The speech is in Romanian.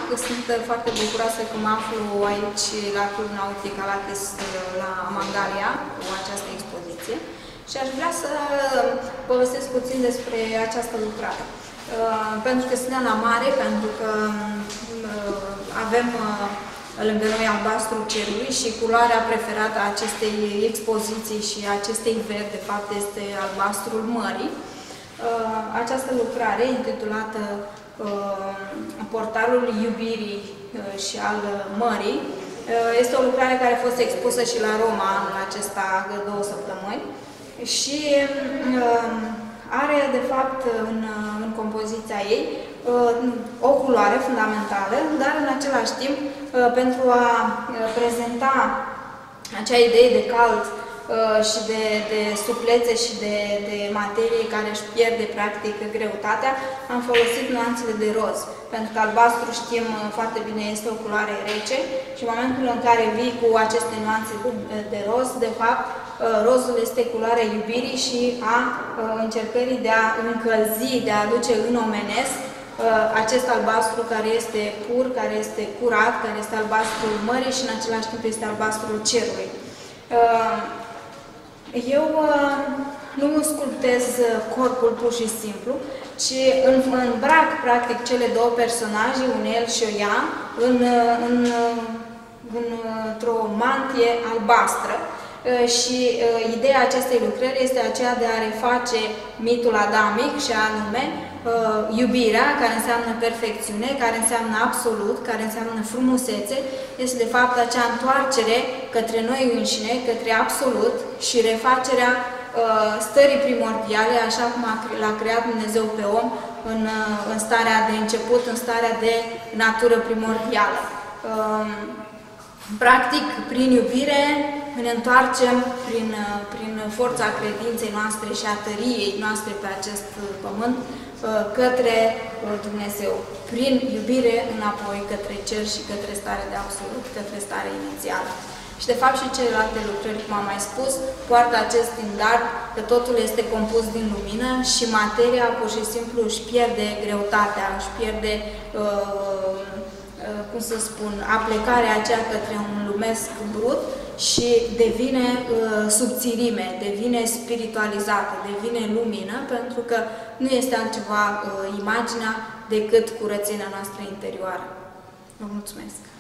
Sunt foarte bucuroasă că mă aflu aici la Club Nautic Alachis la Mangalia cu această expoziție și aș vrea să povestesc puțin despre această lucrare. Pentru că suntem la mare, pentru că avem lângă noi albastrul cerului și culoarea preferată a acestei expoziții și acestei veri, de fapt, este albastrul mării. Această lucrare, intitulată Portalul iubirii și al mării, este o lucrare care a fost expusă și la Roma anul acesta de 2 săptămâni și are, de fapt, în compoziția ei o culoare fundamentală, dar în același timp, pentru a prezenta acea idee de cald și de suplețe și de materie care își pierde practic greutatea, am folosit nuanțele de roz. Pentru că albastru, știm foarte bine, este o culoare rece și în momentul în care vii cu aceste nuanțe de roz, de fapt, rozul este culoarea iubirii și a încercării de a încălzi, de a aduce în omenesc acest albastru care este pur, care este curat, care este albastrul mării și în același timp este albastrul cerului. Eu nu sculptez corpul pur și simplu, ci îmbrac practic cele două personaje, un el și o ea, într-o mantie albastră. Și ideea acestei lucrări este aceea de a reface mitul adamic și anume iubirea, care înseamnă perfecțiune, care înseamnă absolut, care înseamnă frumusețe, este de fapt acea întoarcere către noi înșine, către absolut și refacerea stării primordiale, așa cum l-a creat Dumnezeu pe om în starea de început, în starea de natură primordială. Practic, prin iubire, ne întoarcem prin forța credinței noastre și a tăriei noastre pe acest pământ către Dumnezeu. Prin iubire înapoi către cer și către starea de absolut, către starea inițială. Și de fapt și celelalte lucrări, cum am mai spus, poartă acest standard că totul este compus din lumină și materia pur și simplu își pierde greutatea, își pierde cum să spun, aplecarea aceea către un lumesc brut și devine subțirime, devine spiritualizată, devine lumină, pentru că nu este altceva imaginea decât curățenia noastră interioară. Vă mulțumesc!